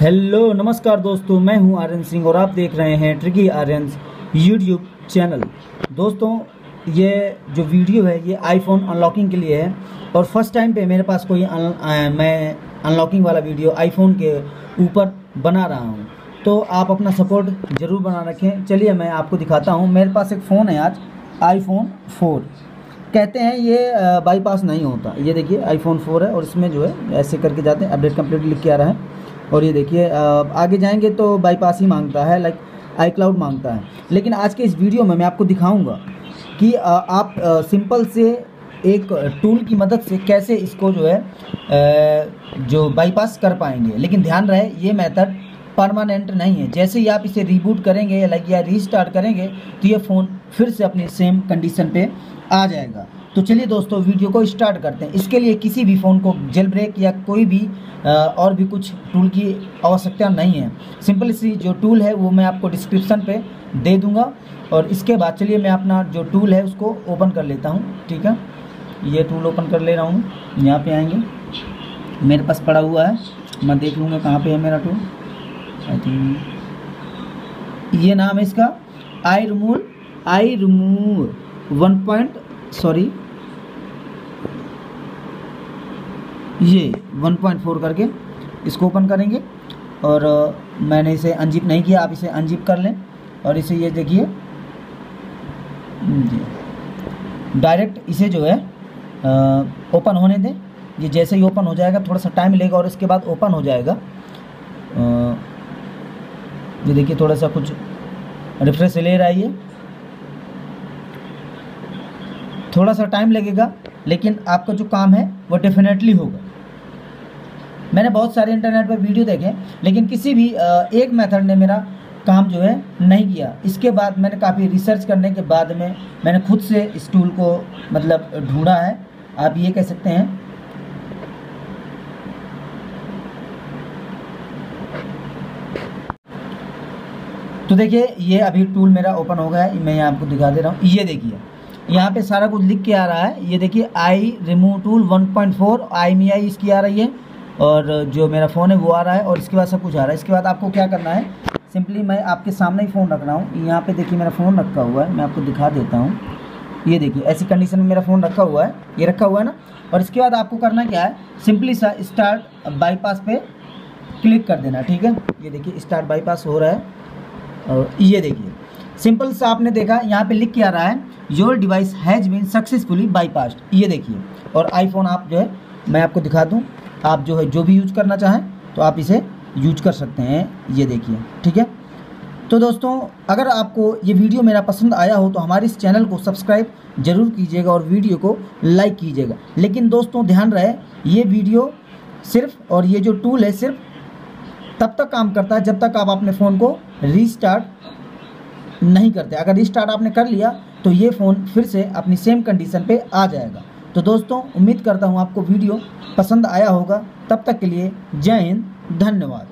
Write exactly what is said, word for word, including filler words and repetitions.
Hello नमस्कार दोस्तों, मैं हूं आर्यन सिंह और आप देख रहे हैं ट्रिकी आर्यन यूट्यूब चैनल। दोस्तों, ये जो वीडियो है ये आईफोन अनलॉकिंग के लिए है और फर्स्ट टाइम पे मेरे पास कोई अन, आ, मैं अनलॉकिंग वाला वीडियो आईफोन के ऊपर बना रहा हूं, तो आप अपना सपोर्ट ज़रूर बना रखें। चलिए मैं आपको दिखाता हूं। मेरे पास एक फ़ोन है आज, आईफोन फोर। कहते हैं ये बाईपास नहीं होता। ये देखिए आईफोन फोर है और इसमें जो है ऐसे करके जाते हैं, अपडेट कंप्लीट लिख के आ रहा है। और ये देखिए आगे जाएंगे तो बाईपास ही मांगता है, लाइक आई क्लाउड मांगता है। लेकिन आज के इस वीडियो में मैं आपको दिखाऊंगा कि आप सिंपल से एक टूल की मदद से कैसे इसको जो है जो बाईपास कर पाएंगे। लेकिन ध्यान रहे ये मेथड परमानेंट नहीं है। जैसे ही आप इसे रीबूट करेंगे या लाइक या रीस्टार्ट करेंगे तो ये फ़ोन फिर से अपनी सेम कंडीशन पे आ जाएगा। तो चलिए दोस्तों वीडियो को स्टार्ट करते हैं। इसके लिए किसी भी फ़ोन को जेल ब्रेक या कोई भी और भी कुछ टूल की आवश्यकता नहीं है। सिंपल सी जो टूल है वो मैं आपको डिस्क्रिप्शन पे दे दूंगा। और इसके बाद चलिए मैं अपना जो टूल है उसको ओपन कर लेता हूँ। ठीक है, ये टूल ओपन कर ले रहा हूँ। यहाँ पे आएंगे, मेरे पास पड़ा हुआ है, मैं देख लूँगा कहाँ पे है मेरा टूल। आई थिंक ये नाम है इसका, iRemove iRemove one point sorry ये वन पॉइंट फोर करके इसको ओपन करेंगे। और uh, मैंने इसे अनजिप नहीं किया, आप इसे अनजिप कर लें। और इसे ये देखिए डायरेक्ट इसे जो है uh, ओपन होने दें। ये जैसे ही ओपन हो जाएगा, थोड़ा सा टाइम लेगा और इसके बाद ओपन हो जाएगा। uh, ये देखिए थोड़ा सा कुछ रिफ्रेश ले रहा है, ये थोड़ा सा टाइम लगेगा लेकिन आपका जो काम है वो डेफिनेटली होगा। मैंने बहुत सारे इंटरनेट पर वीडियो देखे लेकिन किसी भी एक मेथड ने मेरा काम जो है नहीं किया। इसके बाद मैंने काफ़ी रिसर्च करने के बाद में मैंने खुद से इस टूल को मतलब ढूंढा है, आप ये कह सकते हैं। तो देखिए ये अभी टूल मेरा ओपन हो गया है, मैं यहाँ आपको दिखा दे रहा हूँ। ये देखिए यहाँ पे सारा कुछ लिख के आ रहा है। ये देखिए iRemove tool one point four आई मी आई इसकी आ रही है और जो मेरा फ़ोन है वो आ रहा है और इसके बाद सब कुछ आ रहा है। इसके बाद आपको क्या करना है, सिंपली मैं आपके सामने ही फ़ोन रख रहा हूँ। यहाँ पे देखिए मेरा फ़ोन रखा हुआ है, मैं आपको दिखा देता हूँ। ये देखिए ऐसी कंडीशन में मेरा फ़ोन रखा हुआ है, ये रखा हुआ है ना। और इसके बाद आपको करना क्या है, सिंपली सा स्टार्ट बाईपास पे क्लिक कर देना। ठीक है, ये देखिए स्टार्ट बाईपास हो रहा है। और ये देखिए सिंपल सा आपने देखा यहाँ पे लिख के आ रहा है your device has been successfully bypassed. ये देखिए, और आईफोन आप जो है मैं आपको दिखा दूँ, आप जो है जो भी यूज करना चाहें तो आप इसे यूज कर सकते हैं। ये देखिए, ठीक है। तो दोस्तों अगर आपको ये वीडियो मेरा पसंद आया हो तो हमारे इस चैनल को सब्सक्राइब जरूर कीजिएगा और वीडियो को लाइक कीजिएगा। लेकिन दोस्तों ध्यान रहे ये वीडियो सिर्फ और ये जो टूल है सिर्फ तब तक काम करता है जब तक आप अपने फ़ोन को रीस्टार्ट नहीं करते। अगर रीस्टार्ट आपने कर लिया तो ये फ़ोन फिर से अपनी सेम कंडीशन पे आ जाएगा। तो दोस्तों उम्मीद करता हूँ आपको वीडियो पसंद आया होगा। तब तक के लिए जय हिंद, धन्यवाद।